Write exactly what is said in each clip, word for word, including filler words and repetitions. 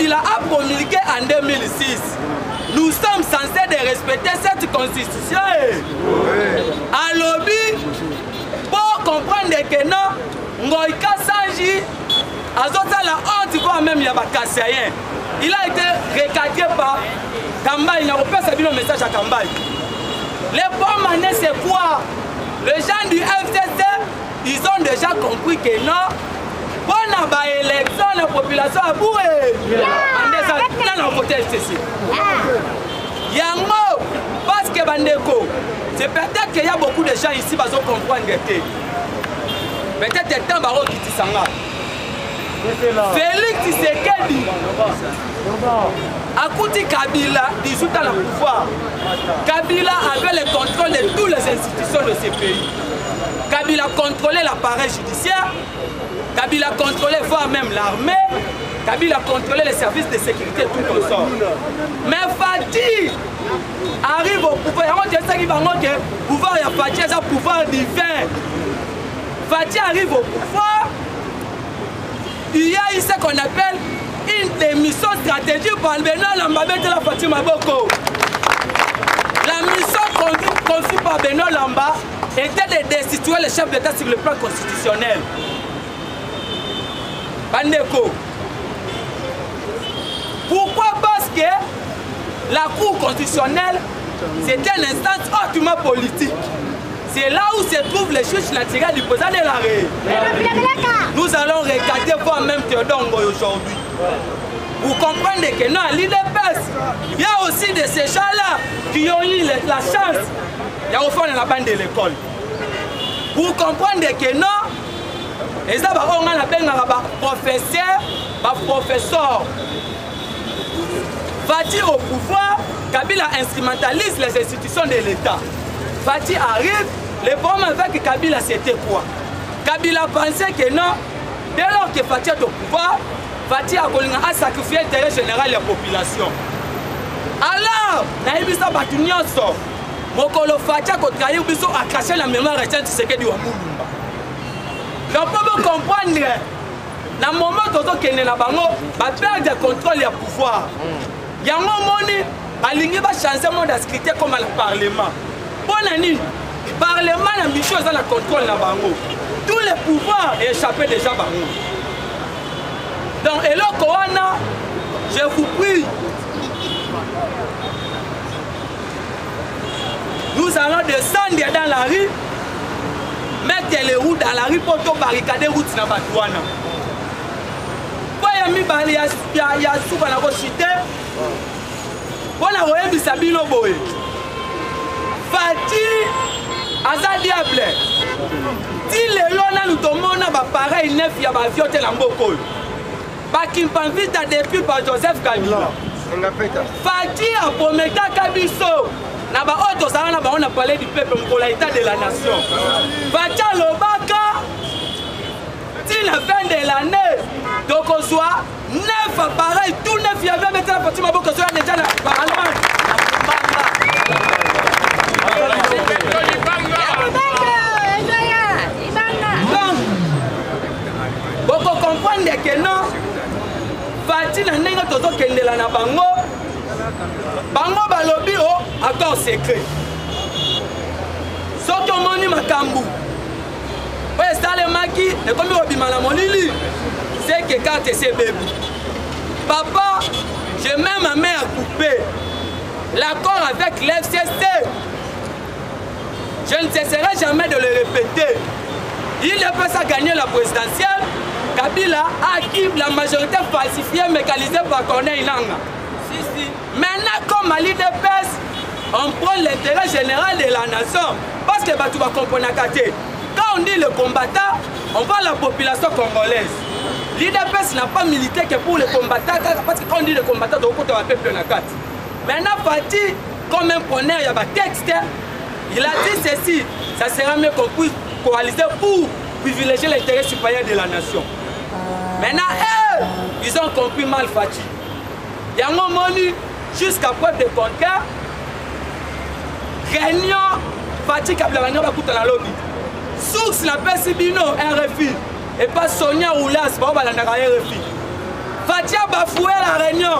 Kabila a promulgué en deux mille six. Nous sommes censés de respecter cette constitution. À lobby, pour comprendre que non, Ngoïka Sanji, Azota la honte, voire même Yabakassayen. Il a été recadré par Kambaï. Il n'a pas salué le message à Kambaï. Les bonnes manières, c'est quoi? Les gens du F C C, ils ont déjà compris que non. Pour la élection, la population a bourré. On a voté F C C. Yango, parce que Bandeko, c'est peut-être qu'il y a beaucoup de gens ici qui vont comprendre que peut-être que le temps qui t'isanga. Félix Tshisekedi Akouti Kabila dix-huit ans au pouvoir. Kabila avait le contrôle de toutes les institutions de ce pays. Kabila contrôlait l'appareil judiciaire. Kabila contrôlait voire même l'armée. Kabila contrôlait les services de sécurité tout au sort. Mais Fati arrive au pouvoir. Le pouvoir de Fati est un pouvoir divin. Fati arrive au pouvoir. Il y a eu ce qu'on appelle une émission stratégique par Benoît Lamba de la Fatima Boko. La mission conçue par Benoît Lamba était de destituer le chef d'État sur le plan constitutionnel. Bandeko. Pourquoi? Parce que la Cour constitutionnelle, c'est une instance hautement politique. C'est là où se trouve le juge naturel du président de l'arrêt. Nous allons regarder voir même Théodore Ngoy aujourd'hui. Vous comprenez que non, à l'I D P S, il y a aussi de ces gens-là qui ont eu la chance. Il y a au fond de la bande de l'école. Vous comprenez que non, et ça va on a un professeur, un professeur. Fati au pouvoir, Kabila instrumentalise les institutions de l'État. Fati arrive, le problème avec Kabila c'était quoi? Kabila pensait que non, dès lors que Fati est au pouvoir, Fati a sacrifié l'intérêt général de la population. Alors, Naïbisa Batunyoso, Mokolo Fati a caché la mémoire récente de ce que dit Wamulumba. Donc, pour vous comprendre, dans le moment où on est là, on perd le contrôle du pouvoir. Il y a un moment où il va changer le monde inscrit comme le Parlement. Le Parlement a mis chose dans le contrôle de tous les pouvoirs échappent déjà à Bango. Donc, et là, Corona, je vous prie, nous allons descendre dans la rue, mettre les routes dans la rue pour barricader les routes dans la Batouana. Il y a souvent la rochité. On a envoyé Bissabino Boé. Fati, Aza Diable. Si les gens nous demandent pareil neuf, il y a un vieux de l'Amboko. Qui m'a invité depuis par Joseph Kabila. Fati a promis Kabiso. On a parlé du peuple pour l'état de la nation. Fati a l'Obaka. Si la fin de l'année, donc on soit neuf appareils, tout neuf, il y avait maintenant la Fatima Boko soit déjà là. Donc, vous comprenez que non, Fati n'a pas de temps qu'elle est là. Bango, Bango balobi o accord secret. Soki omoni makambu. Ouais, ça le maki, et comme on dit Malamolili, c'est que quand tu es bébé, papa, je mets ma main à couper l'accord avec l'F C C. Je ne cesserai jamais de le répéter. Il ne peut pas gagner la présidentielle. Kabila a acquis la majorité falsifiée mécanisée par Corneille Nangaa. Si, si. Maintenant, comme à l'I D P S, on prend l'intérêt général de la nation. Parce que bah, tu vas comprendre. Quand on dit le combattant, on parle de la population congolaise. L'I D P S n'a pas milité que pour les combattants, parce que quand on dit le combattant, on peut avoir peuple na carte. Maintenant, Fati, comme un preneur, il y a un texte, il a dit ceci, ça sera mieux qu'on puisse coaliser pour privilégier l'intérêt supérieur de la nation. Maintenant, eux, ils ont compris mal Fati. Il y a un moment, jusqu'à preuve de contraire, réunion, Fati Kabila va couper la lobby. Source la P C Bino, R F I, et pas Sonia Oulas, R F I. Fatia bafoué la réunion.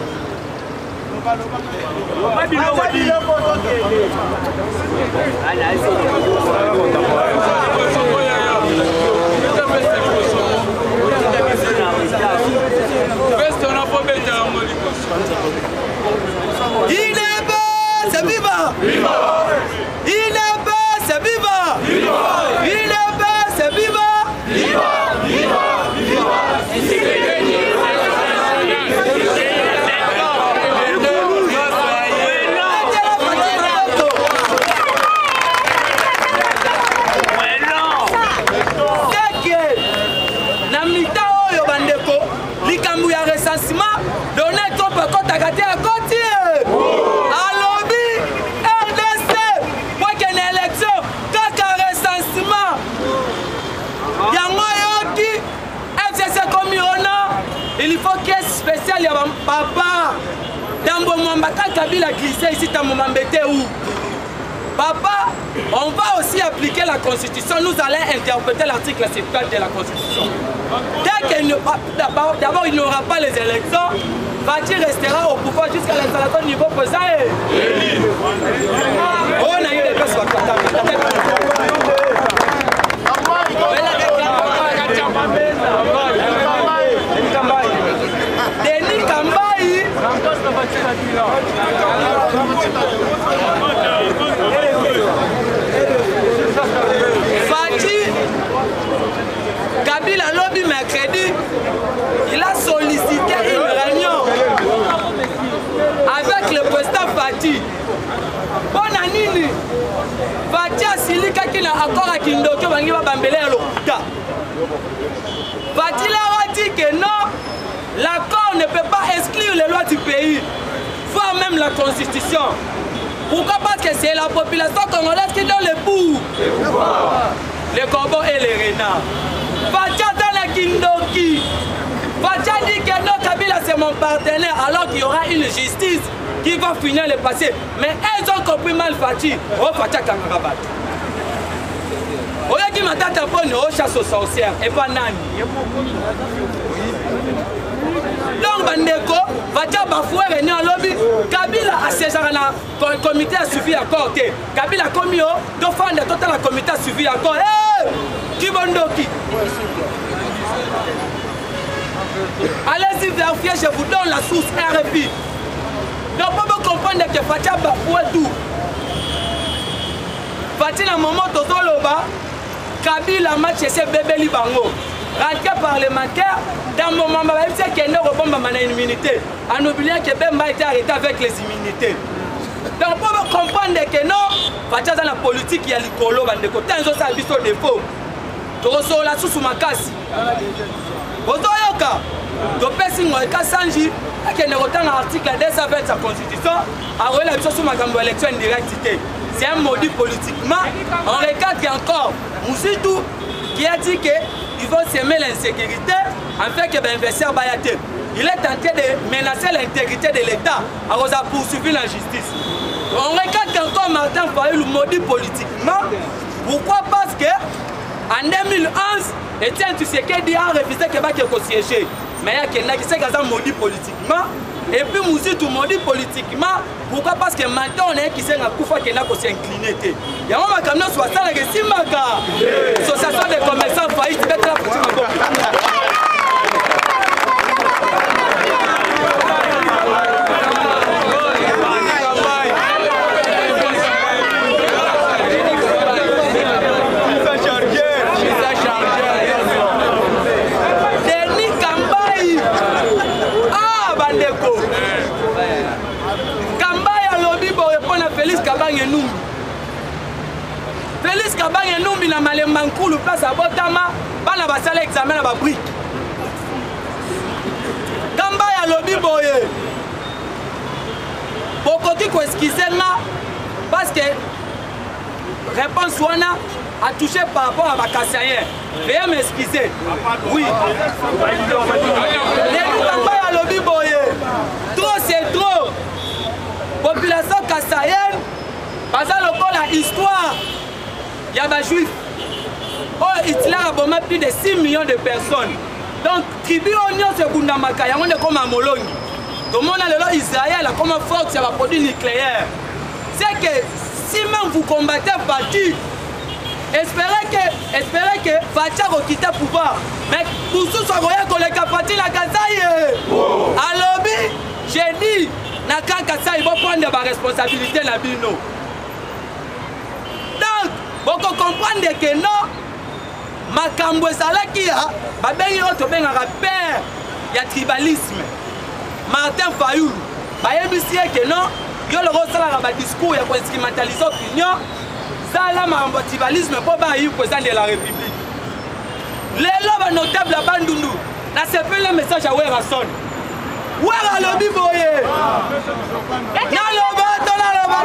Il est beau, c'est viva. Il est beau, c'est viva. Il est beau, c'est viva. Spécial ya papa Dambo Mwambaka Kabila glissé ici dans Mwambete où papa, on va aussi appliquer la constitution. Nous allons interpréter l'article soixante-quatre de la constitution. Dès qu'il d'abord il n'y aura pas les élections, Fati restera au pouvoir jusqu'à l'installation du niveau pesant. On a eu des personnes. Denis Kambayi Fati Kabila lobby mercredi, il a sollicité une réunion avec le président Fati. Bona nini Fati asilika kina accord à Kindoki bangi ba bambele ya lokuta. Fati l'a dit que non, l'accord ne peut pas exclure les lois du pays, voire même la constitution. Pourquoi? Parce que c'est la population congolaise qui donne le pour. Les corbeaux et les renards. Fatia dans la Kindoki. Fatia dit que non, Kabila c'est mon partenaire, alors qu'il y aura une justice qui va finir le passé. Mais elles ont compris mal Fati. Oh, Fatia Kangarabat. Oya qui m'a tata bonne au chasse aux sorcières et pas nani. Donc bandeko Fatia bafoué réunion lobby Kabila a séjourné dans le comité a suivi à côté. Kabila commis au dauphin de total la comité a suivi à côté. Eh Kibondoki. Allez-y vérifier, je vous donne la source R P. Donc pour comprendre que Fatia bafoué tout. Fatia na moment toto loba Kabila match c'est bébé libango. Ranké parlementaire, dans mon moment, même si il y a une immunité, en oubliant que Bemba a été arrêté avec les immunités. Donc, pour comprendre que non, Fatia dans la politique, il y a l'icolo, il y a des côtés, il y a des défauts. Tu reçois la sous ma casse. Vous avez un cas, tu peux signer un cas sans J, qui est dans l'article deux cent vingt de sa constitution, à la mission sur ma élection indirecte. C'est un maudit politiquement. On recadre encore Moussitou qui a dit que ils vont semer l'insécurité afin que l'investisseur Bayate. Il est tenté de menacer l'intégrité de l'État à poursuivre la justice. On regarde encore Martin Fayulu maudit politiquement. Pourquoi? Parce que en deux mille onze, Etienne Tshisekedi a refusé que Baké siéger. Mais il y a qui s'est maudit politiquement. Et puis Moussitou maudit politiquement. Pourquoi? Parce que maintenant on est qui s'est incliné. Il y a un moment comme nous, soit ça, les Simaka. L'association des commerçants faillites, mettre la petite Denis Kambayi. Ah, bandeko. Félix Kabange Numbi. Félix Kabange Numbi na malemba nkulu place à Botama, bana basala examen na ba brique. Kamba ya lobi boye. Bokoki ko excuser nga parce que réponse wana a touché par rapport à Bakassayen. Veuillez m'excuser. Oui. Les Kamba ya lobi boye. Trop c'est trop. Population kassaïenne, parce que la histoire, il y a des juifs. Oh, Hitler a bombé plus de six millions de personnes. Donc, tribu oignon se bundamaka, yango ne comme molongi. Tout le monde a le Israël a comme force à produit nucléaire. C'est que si même vous combattez Fatih, espérez que, espérez que Fatih va quitter le pouvoir. Mais tout ce soit voyez qu'on est capable la Kazaï. Alors, j'ai dit, Naka Kazaï va prendre des responsabilités na bino. Donc, vous comprenez que non, makambo ezalaki ya babengi oyo tobengaka père ya tribalisme Martin Fayulu bayebisi ye ke non yo loko osalaka badiscours ya koinstrumentalize opinion sala makambo ya tribalisme mpo bayi président de la république lelo banotable ya bandundu nasepeli le message ya Werason wera alobi boye naloba to naloba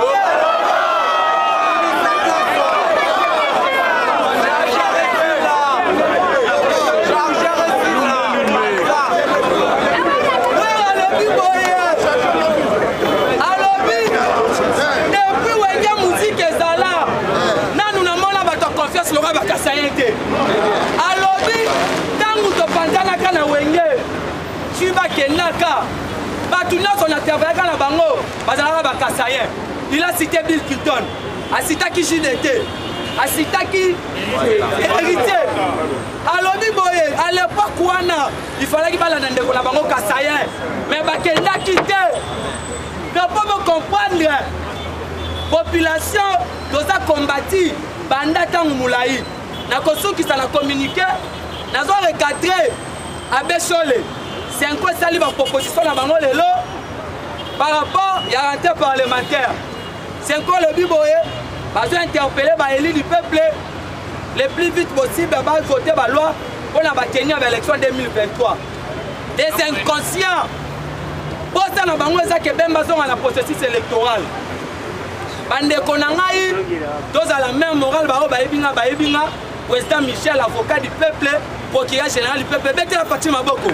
alobi tangu topanzanaka na wenge ci bakendaka bato nyonso na travaillaka na bango bazalaka bakasayen. Il a cité Bill Clinton, asitaki J D T, asitaki héritier. Alobi boye à l'époque wana il fallait qu'il balanda ndeko na bango kasayen mais bakendaki te. Pour comprendre population doza kombati banda tangu mulai na kosukisa na communiqué nazo recadrer abeshole c'est quoi ça libre proposition na bango lelo par rapport ya rentrée parlementaire c'est quoi le biboye bazo interpeller ba élu du peuple le plus vite possible ba voter ba loi pour na ba tenir l'élection deux mille vingt-trois des inconscients pour ça na bango eza ke bemba zonga na processus électoral bandeko na ngai tozala même morale bao bayebinga bayebinga président Michel avocat du peuple procureur général du peuple betela Fatima Boko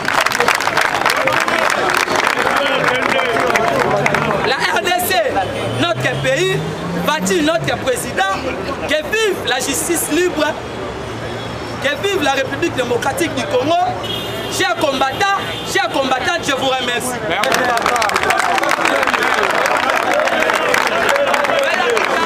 la R D C notre pays bâtit notre président que vive la justice libre que vive la République démocratique du Congo. Chers combattants, chers combattants, je vous remercie. Merci.